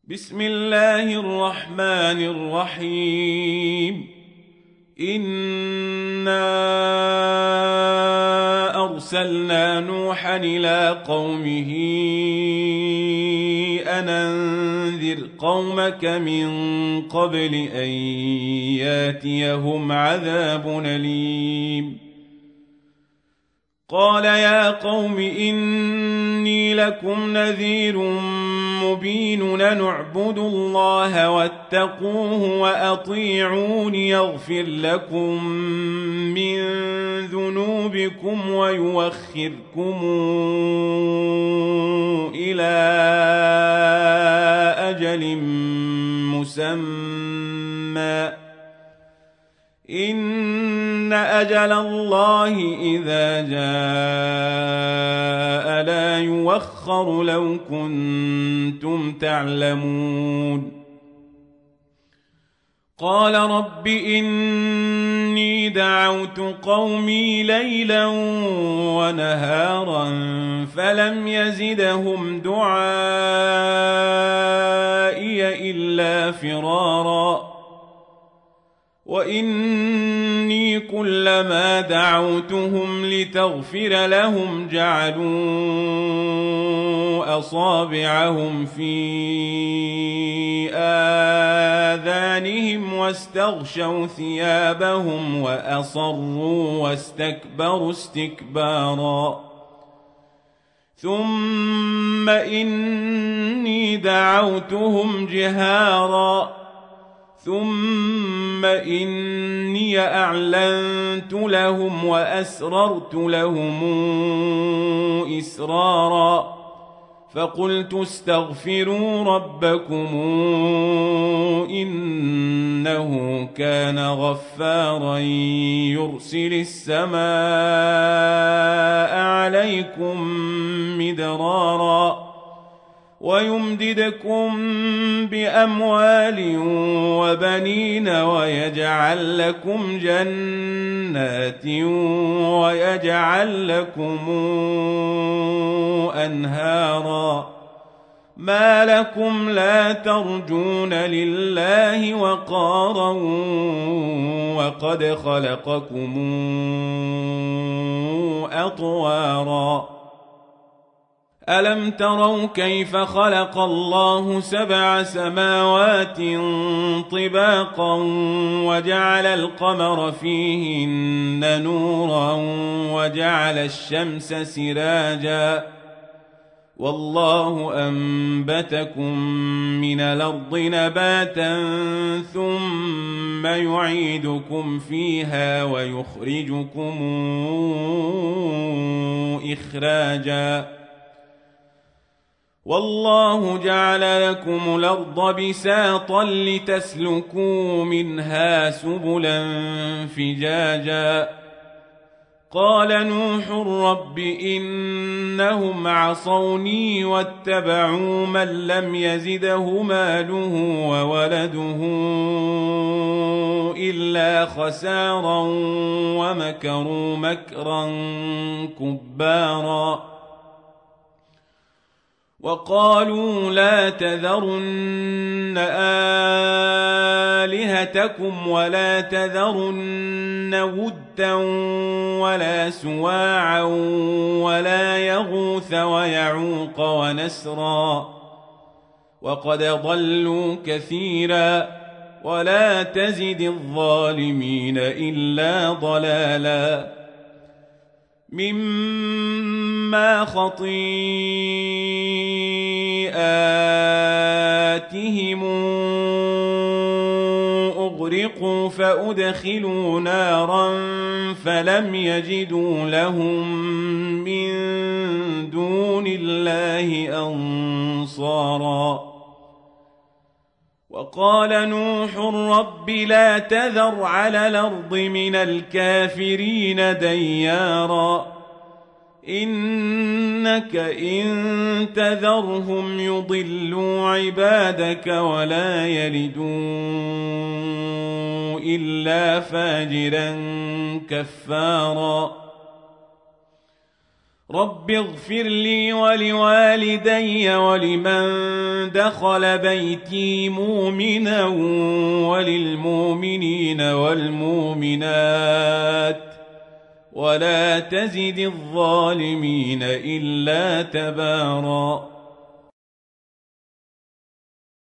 بسم الله الرحمن الرحيم. إنا أرسلنا نوحا إلى قومه أن أنذر قومك من قبل أن ياتيهم عذاب أليم. قال يا قوم إني لكم نذير مبين أن اعبدوا الله واتقوه وأطيعون يغفر لكم من ذنوبكم ويوخركم إلى أجل مسمى إن أجل الله إذا جاء لا يوخر لو كنتم تعلمون. قال رب إني دعوت قومي ليلا ونهارا فلم يزدهم دعائي إلا فرارا وإني كلما دعوتهم لتغفر لهم جعلوا أصابعهم في آذانهم واستغشوا ثيابهم وأصروا واستكبروا استكبارا ثم إني دعوتهم جهارا ثم إني أعلنت لهم وأسررت لهم إسرارا فقلت استغفروا ربكم إنه كان غفارا يرسل السماء عليكم مدرارا ويمددكم بأموال وبنين ويجعل لكم جنات ويجعل لكم أنهارا ما لكم لا ترجون لله وقارا وقد خلقكم أطوارا ألم تروا كيف خلق الله 7 سماوات طباقا وجعل القمر فيهن نورا وجعل الشمس سراجا والله أنبتكم من الأرض نباتا ثم يعيدكم فيها ويخرجكم إخراجا والله جعل لكم الأرض بساطا لتسلكوا منها سبلا فجاجا قال نوح رب إنهم عصوني واتبعوا من لم يزده ماله وولده إلا خسارا ومكروا مكرا كبارا وقالوا لا تذرن آلهتكم ولا تذرن ودا ولا سواعا ولا يغوث ويعوق ونسرا وقد ضلوا كثيرا ولا تزد الظالمين إلا ضلالا مما خطيئاتهم أغرقوا فأدخلوا نارا فلم يجدوا لهم من دون الله أنصارا وقال نوح رب لا تذر على الأرض من الكافرين ديارا إنك إن تذرهم يضلوا عبادك ولا يلدوا إلا فاجرا كفارا رب اغفر لي ولوالدي ولمن دخل بيتي مؤمنا وللمؤمنين والمؤمنات ولا تزد الظالمين إلا تبارا.